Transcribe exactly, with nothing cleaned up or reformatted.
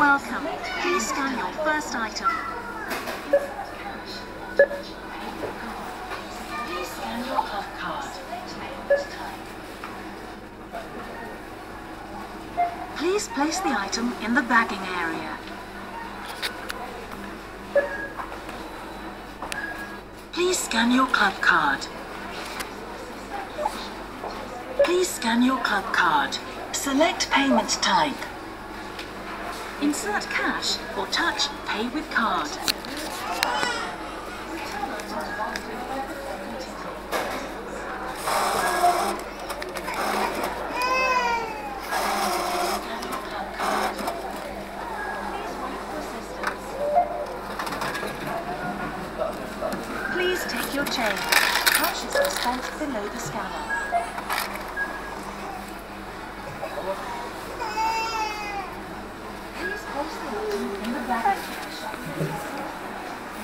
welcome. Please scan your first item. Please scan your club card. Please place the item in the bagging area. Please scan your club card. Please scan your club card. Select payment type. Insert cash or touch Pay with Card. Please take your change. Cash is dispensed below the scanner.